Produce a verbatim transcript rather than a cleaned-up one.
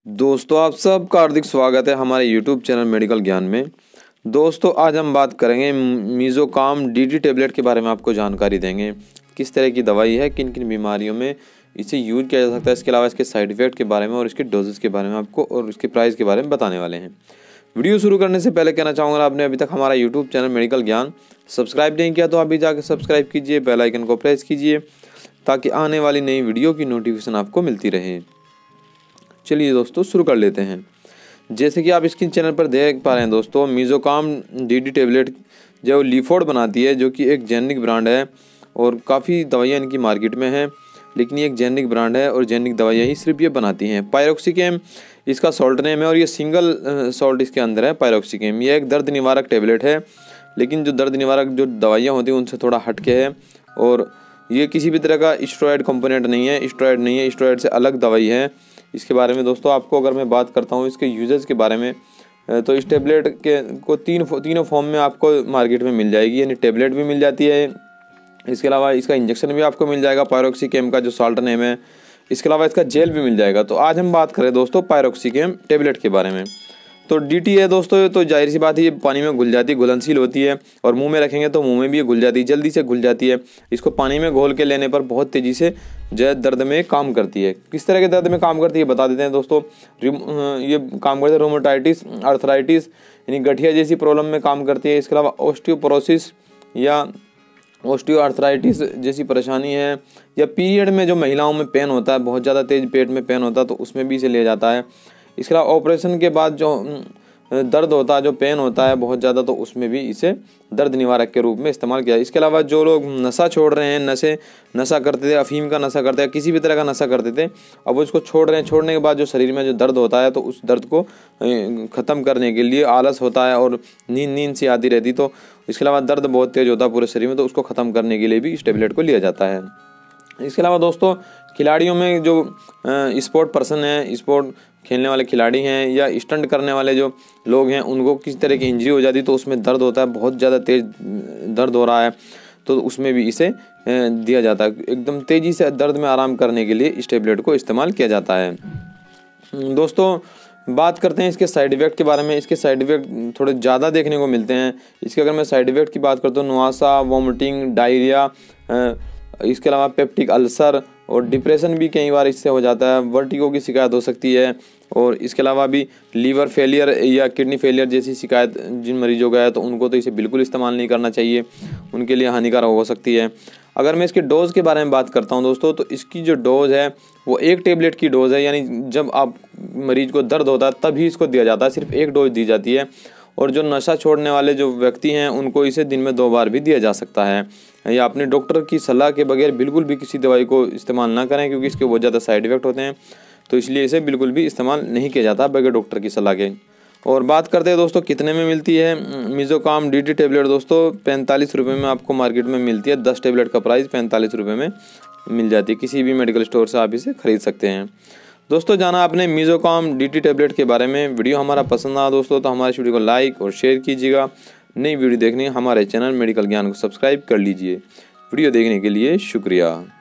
दोस्तों आप सबका हार्दिक स्वागत है हमारे यूट्यूब चैनल मेडिकल ज्ञान में। दोस्तों आज हम बात करेंगे मीज़ोकाम डी-टी टैबलेट के बारे में, आपको जानकारी देंगे किस तरह की दवाई है, किन किन बीमारियों में इसे यूज़ किया जा सकता है, इसके अलावा इसके साइड इफ़ेक्ट के बारे में और इसके डोजेस के बारे में आपको और इसके प्राइस के बारे में बताने वाले हैं। वीडियो शुरू करने से पहले कहना चाहूँगा, आपने अभी तक हमारा यूट्यूब चैनल मेडिकल ज्ञान सब्सक्राइब नहीं किया तो अभी जाकर सब्सक्राइब कीजिए, बेल आइकन को प्रेस कीजिए ताकि आने वाली नई वीडियो की नोटिफिकेशन आपको मिलती रहे। चलिए दोस्तों शुरू कर लेते हैं। जैसे कि आप इसकी चैनल पर देख पा रहे हैं दोस्तों, मीज़ोकाम डी-टी टैबलेट जो लीफोर्ड बनाती है, जो कि एक जेनेरिक ब्रांड है और काफ़ी दवाइयाँ इनकी मार्केट में हैं, लेकिन ये एक जेनेरिक ब्रांड है और जेनेरिक दवाइयाँ ही सिर्फ ये बनाती हैं। पायरोक्सिकेम इसका सॉल्ट नेम है और ये सिंगल सॉल्ट इसके अंदर है पायरोक्सिकेम। ये एक दर्द निवारक टैबलेट है, लेकिन जो दर्द निवारक जो दवाइयाँ होती हैं उनसे थोड़ा हटके है और ये किसी भी तरह का स्टेरॉयड कंपोनेंट नहीं है, स्टेरॉयड नहीं है, स्टेरॉयड से अलग दवाई है। इसके बारे में दोस्तों आपको अगर मैं बात करता हूँ इसके यूजेस के बारे में, तो इस टैबलेट के को तीन तीनों फॉर्म में आपको मार्केट में मिल जाएगी, यानी टैबलेट भी मिल जाती है, इसके अलावा इसका इंजेक्शन भी आपको मिल जाएगा पायरोक्सिकेम का जो सॉल्ट नेम है, इसके अलावा इसका जेल भी मिल जाएगा। तो आज हम बात करें दोस्तों पायरोक्सिकेम टैबलेट के बारे में। तो डी-टी है दोस्तों, तो जाहिर सी बात है ये पानी में घुल जाती है, घुलनशील होती है और मुंह में रखेंगे तो मुंह में भी ये घुल जाती है, जल्दी से घुल जाती है। इसको पानी में घोल के लेने पर बहुत तेज़ी से जो है दर्द में काम करती है। किस तरह के दर्द में काम करती है बता देते हैं दोस्तों। ये काम करती है रोमेटाइटिस, अर्थराइटिस यानी गठिया जैसी प्रॉब्लम में काम करती है। इसके अलावा ऑस्टियोपोरोसिस या ऑस्टियोआर्थराइटिस जैसी परेशानी है, या पीरियड में जो महिलाओं में पेन होता है, बहुत ज़्यादा तेज पेट में पेन होता है, तो उसमें भी इसे लिया जाता है। इसके अलावा ऑपरेशन के बाद जो दर्द होता है, जो पेन होता है बहुत ज़्यादा, तो उसमें भी इसे दर्द निवारक के रूप में इस्तेमाल किया। इसके अलावा जो लोग नशा छोड़ रहे हैं, नशे नशा करते थे, अफीम का नशा करते हैं, किसी भी तरह का नशा करते थे, अब वो इसको छोड़ रहे हैं। छोड़ने के बाद जो शरीर में जो दर्द होता है, तो उस दर्द को ख़त्म करने के लिए आलस होता है और नींद नींद सी आती रहती, तो इसके अलावा दर्द बहुत तेज़ होता है पूरे शरीर में, तो उसको ख़त्म करने के लिए भी इस टैबलेट को लिया जाता है। इसके अलावा दोस्तों खिलाड़ियों में जो स्पोर्ट पर्सन है, स्पोर्ट खेलने वाले खिलाड़ी हैं या स्टंट करने वाले जो लोग हैं, उनको किसी तरह की इंजरी हो जाती है, तो उसमें दर्द होता है, बहुत ज़्यादा तेज़ दर्द हो रहा है, तो उसमें भी इसे दिया जाता है। एकदम तेज़ी से दर्द में आराम करने के लिए इस टैबलेट को इस्तेमाल किया जाता है। दोस्तों बात करते हैं इसके साइड इफ़ेक्ट के बारे में। इसके साइड इफ़ेक्ट थोड़े ज़्यादा देखने को मिलते हैं। इसके अगर मैं साइड इफ़ेक्ट की बात करता हूँ, नुआसा, वॉमिटिंग, डायरिया, इसके अलावा पेप्टिक अल्सर और डिप्रेशन भी कई बार इससे हो जाता है। वर्टिगो की शिकायत हो सकती है और इसके अलावा भी लीवर फेलियर या किडनी फेलियर जैसी शिकायत जिन मरीजों का है, तो उनको तो इसे बिल्कुल इस्तेमाल नहीं करना चाहिए, उनके लिए हानिकारक हो सकती है। अगर मैं इसके डोज़ के बारे में बात करता हूं दोस्तों, तो इसकी जो डोज़ है वो एक टेबलेट की डोज़ है, यानी जब आप मरीज को दर्द होता है तभी इसको दिया जाता है, सिर्फ एक डोज दी जाती है। और जो नशा छोड़ने वाले जो व्यक्ति हैं उनको इसे दिन में दो बार भी दिया जा सकता है। या अपने डॉक्टर की सलाह के बगैर बिल्कुल भी किसी दवाई को इस्तेमाल ना करें, क्योंकि इसके बहुत ज़्यादा साइड इफ़ेक्ट होते हैं, तो इसलिए इसे बिल्कुल भी इस्तेमाल नहीं किया जाता बगैर डॉक्टर की सलाह के। और बात करते हैं दोस्तों कितने में मिलती है मीज़ोकाम डी-टी टैबलेट। दोस्तों पैंतालीस रुपये में आपको मार्केट में मिलती है। दस टैबलेट का प्राइस पैंतालीस रुपये में मिल जाती है। किसी भी मेडिकल स्टोर से आप इसे खरीद सकते हैं। दोस्तों जाना आपने मीज़ोकाम डी-टी टैबलेट के बारे में। वीडियो हमारा पसंद आया दोस्तों तो हमारे वीडियो को लाइक और शेयर कीजिएगा। नई वीडियो देखने हमारे चैनल मेडिकल ज्ञान को सब्सक्राइब कर लीजिए। वीडियो देखने के लिए शुक्रिया।